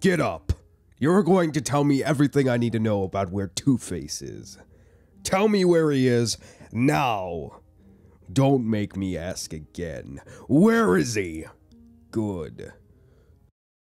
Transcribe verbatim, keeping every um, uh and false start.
Get up. You're going to tell me everything I need to know about where Two-Face is. Tell me where he is, now. Don't make me ask again. Where is he? Good.